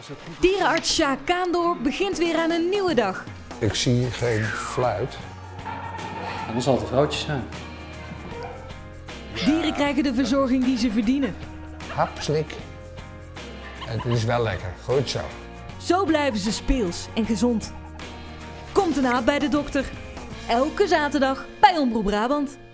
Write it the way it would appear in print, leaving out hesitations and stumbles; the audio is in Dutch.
Dierenarts Sjaak Kaandorp begint weer aan een nieuwe dag. Ik zie geen fluit. Dan zal het een vrouwtje zijn. Dieren krijgen de verzorging die ze verdienen. Hap, slik. Het is wel lekker. Goed zo. Zo blijven ze speels en gezond. Komt erna bij de dokter. Elke zaterdag bij Omroep Brabant.